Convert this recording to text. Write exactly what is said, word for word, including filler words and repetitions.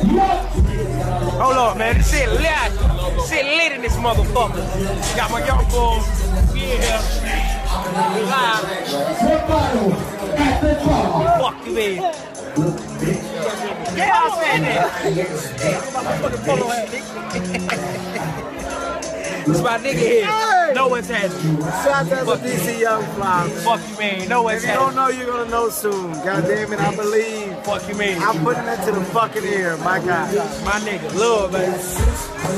Hold on, man. This shit lit. Shit lit in this motherfucker. Got my young boy. We in here. We live. Fuck you, man. Yeah, I'm saying that. This my nigga here. Hey. Know what's happening. Shout out to D C Young Fly. Fuck you, man. Know what's happening. If you happening. don't know, you're gonna know soon. God damn it, I believe. Fuck you, man. I'm putting it to the fucking air, my God. My nigga. Love, man.